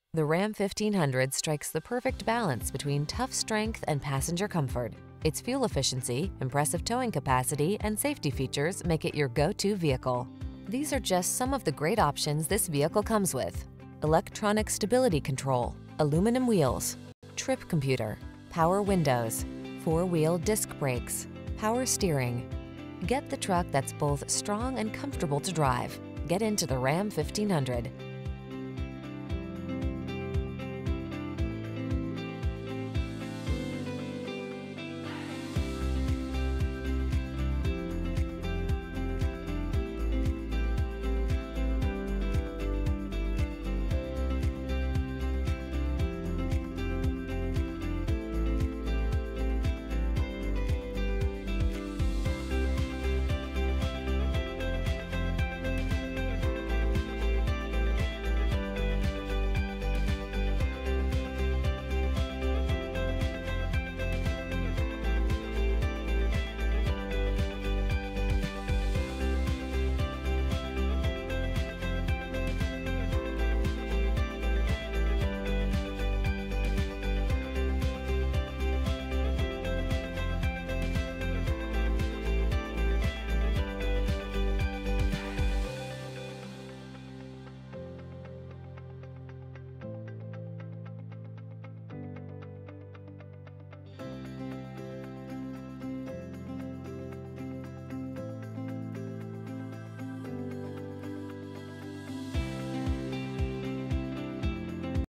The Ram 1500 strikes the perfect balance between tough strength and passenger comfort. Its fuel efficiency, impressive towing capacity, and safety features make it your go-to vehicle. These are just some of the great options this vehicle comes with: electronic stability control, aluminum wheels, trip computer, power windows, four-wheel disc brakes, power steering. Get the truck that's both strong and comfortable to drive. Get into the Ram 1500.